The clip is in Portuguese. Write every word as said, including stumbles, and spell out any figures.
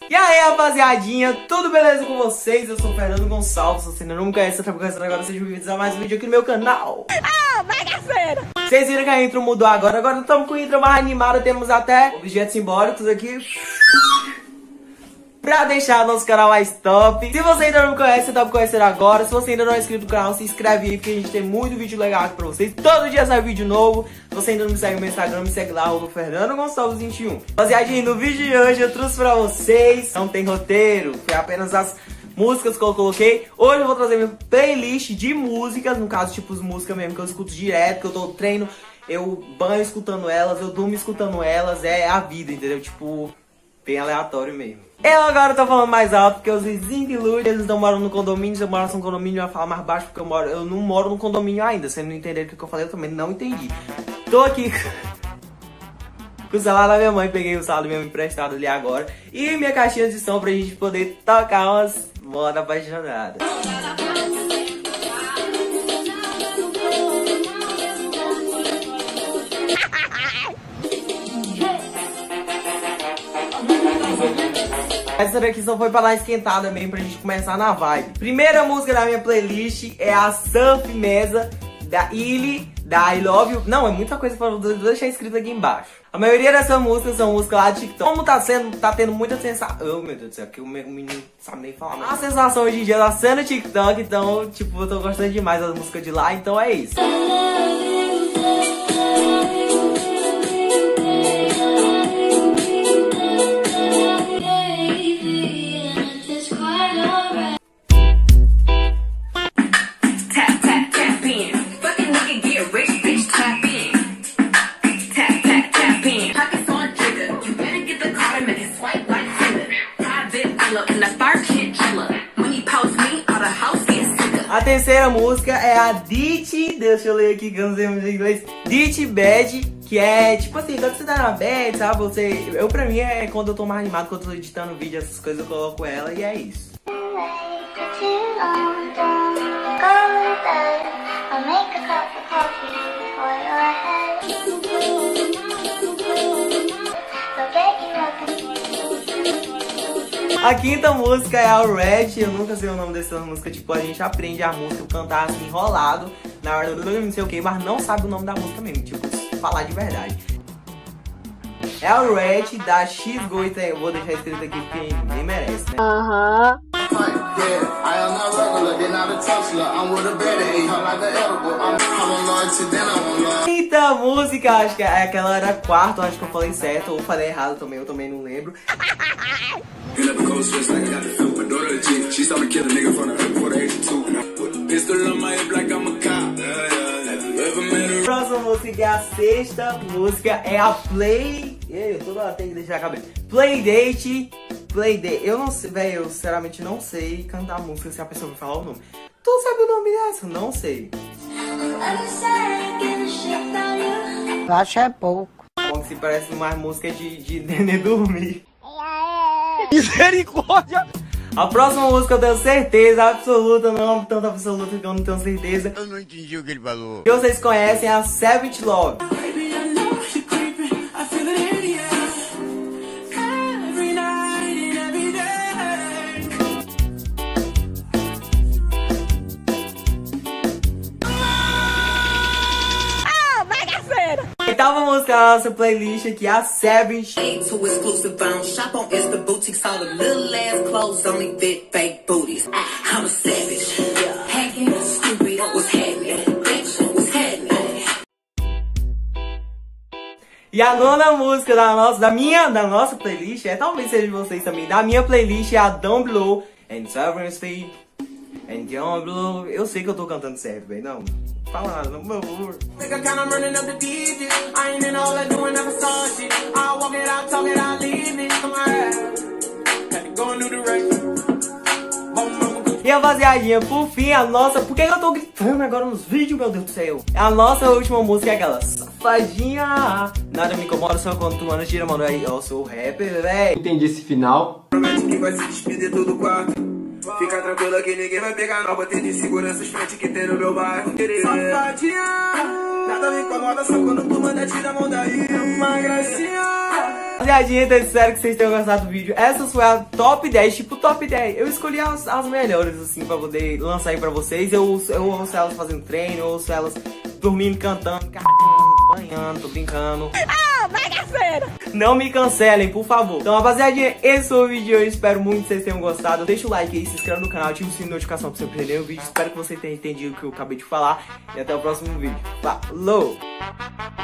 E aí, rapaziadinha, tudo beleza com vocês? Eu sou o Fernando Gonçalves, se você ainda não me conhece, tá me conhecendo agora, sejam bem-vindos a mais um vídeo aqui no meu canal. Ah, bagaceira! Vocês viram que a intro mudou agora, agora estamos com a intro mais animada, temos até objetos simbólicos aqui pra deixar nosso canal mais top. Se você ainda não me conhece, você tá me conhecendo agora. Se você ainda não é inscrito no canal, se inscreve aí, porque a gente tem muito vídeo legal aqui pra vocês. Todo dia sai vídeo novo. Se você ainda não me segue no meu Instagram, me segue lá, arroba Fernando Gonçalves vinte e um. Rapaziadinha, no vídeo de hoje eu trouxe pra vocês, não tem roteiro, foi apenas as músicas que eu coloquei. Hoje eu vou trazer minha playlist de músicas, no caso, tipo, as músicas mesmo que eu escuto direto, que eu tô treino, eu banho escutando elas, eu durmo escutando elas, é a vida, entendeu? Tipo, bem aleatório mesmo. Eu agora tô falando mais alto porque os vizinhos de luz, eles não moram no condomínio. Se eu morasse no condomínio, eu ia falar mais baixo porque eu, moro, eu não moro no condomínio ainda. Se não entenderam o que eu falei, eu também não entendi. Tô aqui com o celular da minha mãe, peguei o celular do meu emprestado ali agora. E minha caixinha de som pra gente poder tocar umas moda apaixonada. Essa daqui só foi pra dar esquentada mesmo, pra gente começar na vibe. Primeira música da minha playlist é a Surf Mesa, da Illy, da I Love You. Não, é muita coisa pra deixar escrito aqui embaixo. A maioria dessas músicas são músicas lá de TikTok. Como tá sendo, tá tendo muita sensação. Oh, meu Deus do céu, que o menino não sabe nem falar. Mas a sensação hoje em dia tá sendo TikTok, então, tipo, eu tô gostando demais das músicas de lá, então é isso. A terceira música é a Ditch, deixa eu ler aqui que eu não sei muito inglês, Ditch Bad, que é tipo assim, quando você tá na bad, sabe, você, eu pra mim é quando eu tô mais animado, quando eu tô editando vídeo, essas coisas eu coloco ela e é isso. A quinta música é a Red, eu nunca sei o nome dessa música, tipo, a gente aprende a música, cantar assim, enrolado, na hora do não sei o que, mas não sabe o nome da música mesmo, tipo, falar de verdade. É a Red da X-Goita, eu vou deixar escrito aqui porque ninguém merece, né? Aham. Quinta música, acho que é aquela era quarta, acho que eu falei certo, ou falei errado também, eu também não lembro. Próxima música é a sexta música, é a Play. Eu toda hora tenho que deixar a cabeça. Playdate. Playdate. Eu não sei, velho, eu sinceramente não sei cantar música se a pessoa me falar o nome. Tu sabe o nome dessa? Não sei. Eu acho é pouco. Como se parece mais música de, de nenê dormir. Misericórdia! A próxima música eu tenho certeza absoluta, não tanto absoluta que eu não tenho certeza. Eu não entendi o que ele falou. Que vocês conhecem, é a Savage Love. Oitava música da nossa playlist aqui é a Savage. E a nona música da nossa, da minha, da nossa playlist, é talvez seja de vocês também, da minha playlist é a Down Below and Sovereign's Feet and Down Below. Eu sei que eu tô cantando certo, velho, não. Fala nada, não, por favor. E rapaziadinha, por fim, a nossa... Por que eu tô gritando agora nos vídeos, meu Deus do céu? A nossa última música é aquela Safadinha. Nada me incomoda só quando tu mano tira, mano. Aí, eu sou rapper, velho. Entendi esse final. Promete que vai se despedir todo o quarto. Fica tranquila que ninguém vai pegar nova. Tem de segurança os frente que tem no meu bairro. Safadinha, nada me incomoda só quando tu manda tirar a mão daí. Uma gracinha. Rapaziadinha, então espero que vocês tenham gostado do vídeo. Essas foi a top dez, tipo top dez. Eu escolhi as, as melhores, assim, pra poder lançar aí pra vocês. Eu, eu ouço elas fazendo treino, eu ouço elas dormindo, cantando, cagando, banhando, tô brincando. Ah, bagaceira! Não me cancelem, por favor. Então, rapaziadinha, esse foi o vídeo de hoje. Espero muito que vocês tenham gostado. Deixa o like aí, se inscreve no canal, ativa o sininho de notificação pra você não perder o vídeo. Espero que você tenha entendido o que eu acabei de falar. E até o próximo vídeo. Falou!